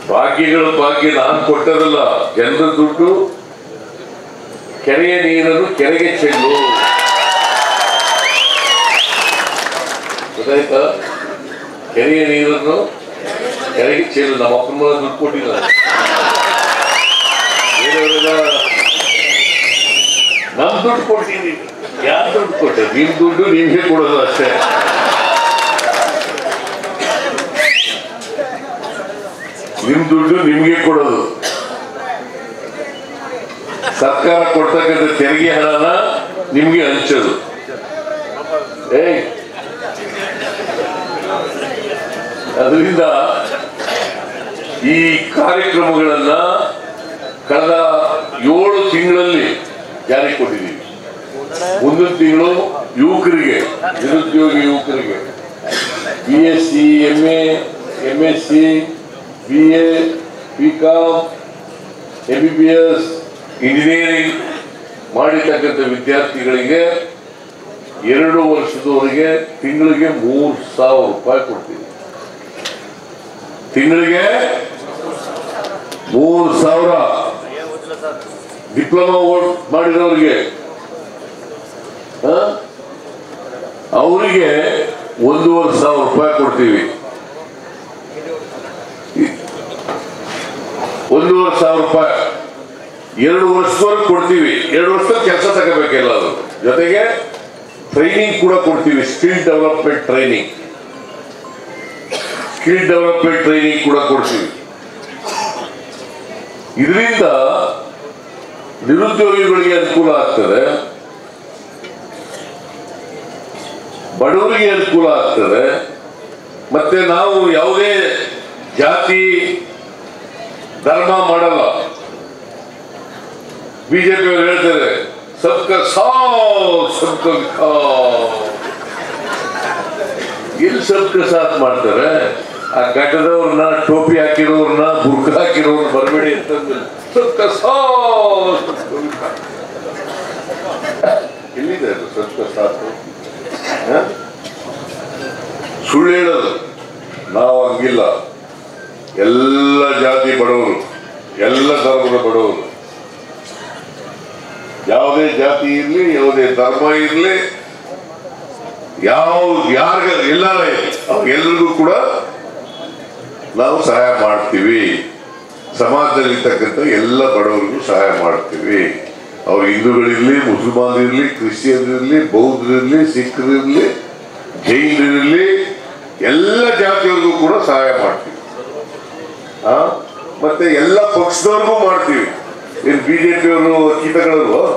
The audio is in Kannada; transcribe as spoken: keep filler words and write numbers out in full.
ಭಾಗ್ಯಗಳ ಭಾಗ್ಯ ನಾನು ಕೊಟ್ಟದಲ್ಲ, ಜನರ ದುಡ್ಡು. ಕೆರೆಯ ನೀರನ್ನು ಕೆರೆಗೆ ಚೆಲ್ಲು, ಗೊತ್ತಾಯ್ತಾ? ಕೆರೆಯ ನೀರನ್ನು ಕೆರೆಗೆ ಚೆಲ್ಲು. ನಮ್ಮ ಅಪ್ಪನ ಮೇಲೆ ದುಡ್ಡು ಕೊಟ್ಟಿಲ್ಲ, ನಮ್ ದುಡ್ಡು ಕೊಟ್ಟಿದ್ದೀವಿ. ಯಾರು ದುಡ್ಡು ಕೊಟ್ಟೆ? ನಿಮ್ ದುಡ್ಡು ನಿಮ್ಗೆ ಕೊಡೋದು ಅಷ್ಟೇ. ನಿಮ್ ದುಡ್ಡು ನಿಮ್ಗೆ ಕೊಡೋದು. ಸರ್ಕಾರ ಕೊಡ್ತಕ್ಕಂಥ ತೆರಿಗೆ ಹಣನ ನಿಮ್ಗೆ ಹಂಚೋದು. ಏ ಅದರಿಂದ ಈ ಕಾರ್ಯಕ್ರಮಗಳನ್ನ ಕಳೆದ ಏಳು ತಿಂಗಳಲ್ಲಿ ಜಾರಿಗೆ ಕೊಟ್ಟಿದ್ದೀವಿ. ಮುಂದಿನ ತಿಂಗಳು ಯುವಕರಿಗೆ, ನಿರುದ್ಯೋಗಿ ಯುವಕರಿಗೆ B S C, M A, M S C, B A, B com, M B B S, engineering ಮಾಡಿರ್ತಕ್ಕಂಥ ವಿದ್ಯಾರ್ಥಿಗಳಿಗೆ ಎರಡು ವರ್ಷದವರೆಗೆ ತಿಂಗಳಿಗೆ ಮೂರು ಸಾವಿರ ರೂಪಾಯಿ ಕೊಡ್ತೀವಿ. ತಿಂಗಳಿಗೆ ಮೂರು ಸಾವಿರ. ಡಿಪ್ಲೊಮಾ ಮಾಡಿದವರಿಗೆ ಅವರಿಗೆ ಒಂದೂವರೆ ಸಾವಿರ ರೂಪಾಯಿ ಕೊಡ್ತೀವಿ. ಒಂದೂವರೆ ಸಾವಿರ ರೂಪಾಯಿ ಎರಡು ವರ್ಷದವರೆಗೆ ಕೊಡ್ತೀವಿ. ಎರಡು ವರ್ಷದಲ್ಲಿ ಕೆಲಸ ತಗೋಬೇಕಿಲ್ಲ. ಅದು ಜೊತೆಗೆ ಟ್ರೈನಿಂಗ್ ಕೂಡ ಕೊಡ್ತೀವಿ. Skill development training skill development training ಕೂಡ ಕೊಡ್ತೀವಿ. ಇದರಿಂದ ನಿರುದ್ಯೋಗಿಗಳಿಗೆ ಅನುಕೂಲ ಆಗ್ತದೆ, ಬಡವರಿಗೆ ಅನುಕೂಲ ಆಗ್ತದೆ. ಮತ್ತೆ ನಾವು ಯಾವುದೇ ಜಾತಿ ಧರ್ಮ ಮಾಡಲ್ಲ. ಬಿಜೆಪಿ ಅವರು ಹೇಳ್ತಾರೆ ಸಬ್ಕ ಸಾಥ್ ಸಬ್ಕ ವಿಕಾಸ್. ಎಲ್ಲಿ ಸಬ್ಕ ಸಾಥ್ ಮಾಡ್ತಾರೆ? ಆ ಗಡ್ಡದವ್ರನ್ನ, ಟೋಪಿ ಹಾಕಿರೋರ್ನ, ಬುರ್ಕ ಹಾಕಿರೋರ್ನ ಬರಬೇಡಿ ಅಂತಂದ್ರೆ ಸಬ್ಕ ಸಾಥ್ ಸಬ್ಕ ವಿಕಾಸ್. ಎಲ್ಲಿದೆ ಅದು ಸಬ್ಕ ಸಾಥ್? ಸುಳ್ಳು ಹೇಳೋದು. ನಾವು ಹಂಗಿಲ್ಲ. ಎಲ್ಲ ಜಾತಿ ಬಡವರು, ಎಲ್ಲ ಧರ್ಮದ ಬಡವರು, ಯಾವುದೇ ಜಾತಿ ಇರಲಿ, ಯಾವುದೇ ಧರ್ಮ ಇರಲಿ, ಯಾವ ಯಾರಿಗ ಎಲ್ಲಾರ ಅವ್ರಿಗೆಲ್ಲರಿಗೂ ಕೂಡ ನಾವು ಸಹಾಯ ಮಾಡ್ತೀವಿ. ಸಮಾಜದಲ್ಲಿರ್ತಕ್ಕಂಥ ಎಲ್ಲ ಬಡವರಿಗೂ ಸಹಾಯ ಮಾಡ್ತೀವಿ. ಅವ್ರು ಹಿಂದೂಗಳಿರ್ಲಿ, ಮುಸಲ್ಮಾನರಿರ್ಲಿ, ಕ್ರಿಶ್ಚಿಯನ್ರಿರ್ಲಿ, ಬೌದ್ಧರಿರ್ಲಿ, ಸಿಖ್ರಿರ್ಲಿ, ಜೈನರಿರ್ಲಿ, ಎಲ್ಲ ಜಾತಿಯವ್ರಿಗೂ ಕೂಡ ಸಹಾಯ ಮಾಡ್ತೀವಿ. ಆ ಮತ್ತೆ ಎಲ್ಲ ಪಕ್ಷದವ್ರಿಗೂ ಮಾಡ್ತೀವಿ. ಏನು ಬಿಜೆಪಿ ಅವರು ಕೀಟಗಳಲ್ವ?